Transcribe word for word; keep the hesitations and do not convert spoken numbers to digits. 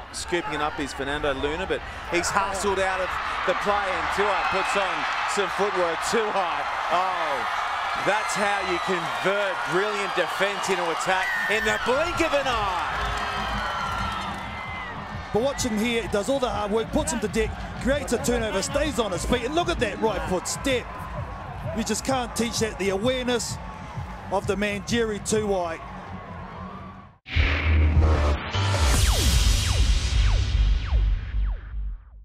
scooping it up is Fernando Luna, but he's hustled out of the play, and Tuwai puts on some footwork. Tuwai, oh, that's how you convert brilliant defence into attack in the blink of an eye. But watch him here, he does all the hard work, puts him to deck, creates a turnover, stays on his feet, and look at that right foot step. You just can't teach that. The awareness of the man, Jerry Tuwai.